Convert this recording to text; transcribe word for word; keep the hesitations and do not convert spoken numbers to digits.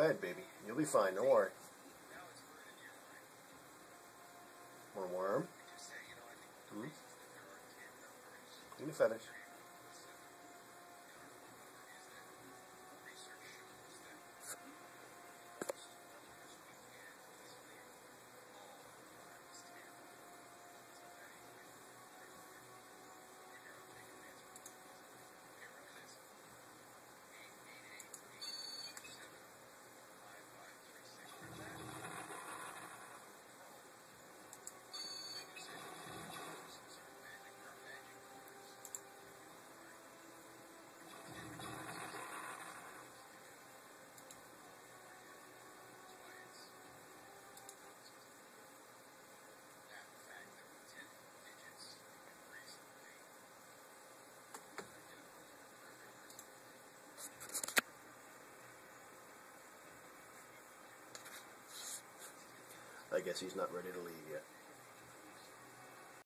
ahead, baby. You'll be fine. Don't worry. Want a worm? Hmm? Give me feathers. I guess he's not ready to leave yet.